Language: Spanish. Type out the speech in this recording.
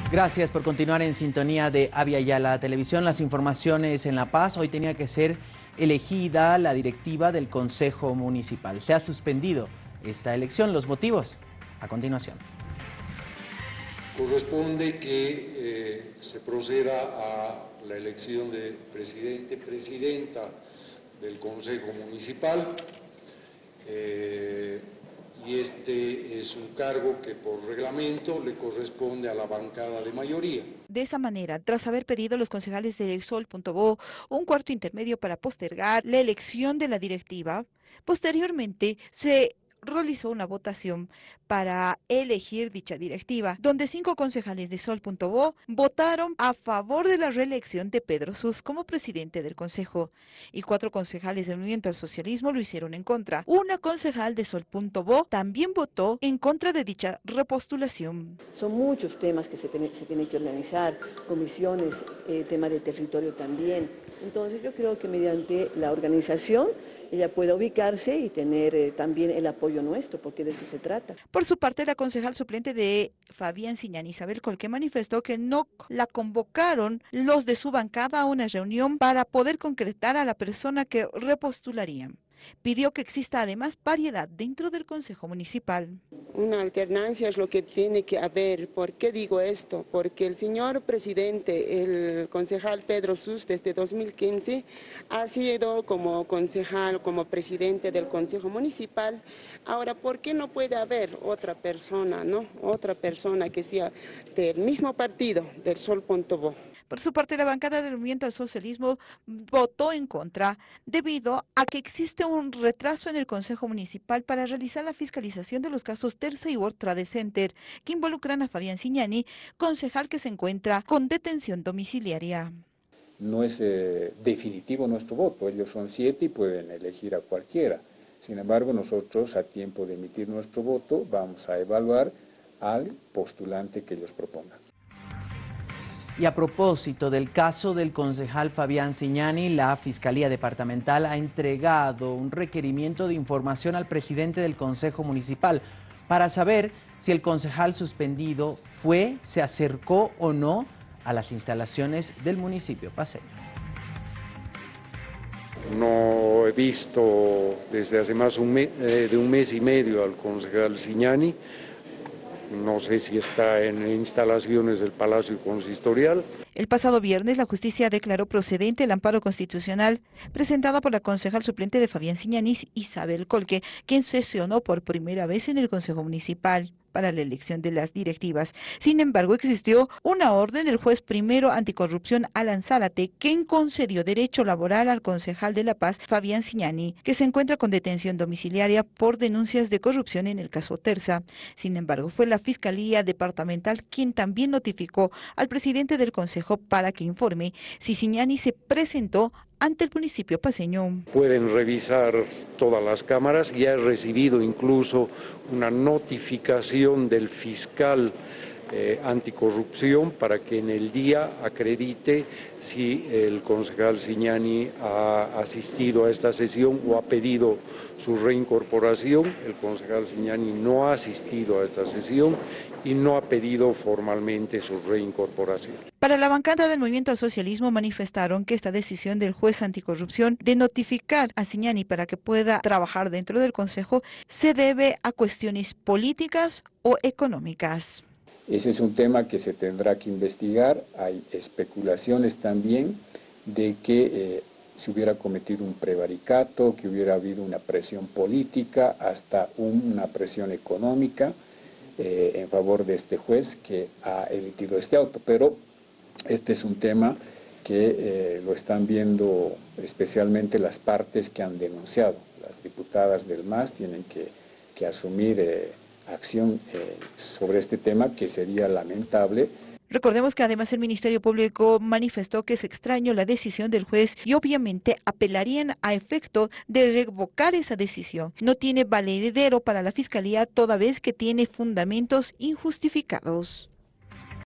Gracias por continuar en sintonía de Avia Yala Televisión. Las informaciones en La Paz. Hoy tenía que ser elegida la directiva del Consejo Municipal. Se ha suspendido esta elección. Los motivos, a continuación. Corresponde que se proceda a la elección de presidente, presidenta del Consejo Municipal. Y este es un cargo que por reglamento le corresponde a la bancada de mayoría. De esa manera, tras haber pedido a los concejales de Sol.bo un cuarto intermedio para postergar la elección de la directiva, posteriormente se realizó una votación para elegir dicha directiva, donde 5 concejales de Sol.bo votaron a favor de la reelección de Pedro Sus como presidente del consejo y 4 concejales del Movimiento al Socialismo lo hicieron en contra. Una concejal de Sol.bo también votó en contra de dicha repostulación. Son muchos temas que se tienen que organizar, comisiones, tema de territorio también. Entonces yo creo que mediante la organización ella pueda ubicarse y tener también el apoyo nuestro, porque de eso se trata. Por su parte, la concejal suplente de Fabián Siñani, Isabel Colque, manifestó que no la convocaron los de su bancada a una reunión para poder concretar a la persona que repostularían. Pidió que exista además variedad dentro del Consejo Municipal. Una alternancia es lo que tiene que haber. ¿Por qué digo esto? Porque el señor presidente, el concejal Pedro Sus, desde 2015, ha sido como concejal, como presidente del Consejo Municipal. Ahora, ¿por qué no puede haber otra persona, Otra persona que sea del mismo partido, del Sol.bo? Por su parte, la bancada del Movimiento al Socialismo votó en contra debido a que existe un retraso en el Consejo Municipal para realizar la fiscalización de los casos Terza y World Trade Center, que involucran a Fabián Siñani, concejal que se encuentra con detención domiciliaria. No es definitivo nuestro voto, ellos son 7 y pueden elegir a cualquiera. Sin embargo, nosotros a tiempo de emitir nuestro voto vamos a evaluar al postulante que ellos propongan. Y a propósito del caso del concejal Fabián Siñani, la Fiscalía Departamental ha entregado un requerimiento de información al presidente del Consejo Municipal para saber si el concejal suspendido se acercó o no a las instalaciones del municipio paceño. No he visto desde hace más de un mes y medio al concejal Siñani. No sé si está en instalaciones del Palacio Consistorial. El pasado viernes, la justicia declaró procedente el amparo constitucional presentado por la concejal suplente de Fabián Siñani, Isabel Colque, quien sesionó por primera vez en el Consejo Municipal para la elección de las directivas. Sin embargo, existió una orden del juez primero anticorrupción Alan Zárate, quien concedió derecho laboral al concejal de La Paz, Fabián Siñani, que se encuentra con detención domiciliaria por denuncias de corrupción en el caso Terza. Sin embargo, fue la Fiscalía Departamental quien también notificó al presidente del Consejo para que informe si Siñani se presentó ante el municipio paceño. Pueden revisar todas las cámaras. Ya he recibido incluso una notificación del fiscal anticorrupción para que en el día acredite si el concejal Siñani ha asistido a esta sesión o ha pedido su reincorporación. El concejal Siñani no ha asistido a esta sesión y no ha pedido formalmente su reincorporación. Para la bancada del Movimiento al Socialismo manifestaron que esta decisión del juez anticorrupción de notificar a Siñani para que pueda trabajar dentro del Consejo se debe a cuestiones políticas o económicas. Ese es un tema que se tendrá que investigar. Hay especulaciones también de que se hubiera cometido un prevaricato, que hubiera habido una presión política, hasta una presión económica en favor de este juez que ha emitido este auto. Pero este es un tema que lo están viendo especialmente las partes que han denunciado. Las diputadas del MAS tienen que asumir acción sobre este tema, que sería lamentable. Recordemos que además el Ministerio Público manifestó que es extraño la decisión del juez y obviamente apelarían a efecto de revocar esa decisión. No tiene valedero para la Fiscalía toda vez que tiene fundamentos injustificados.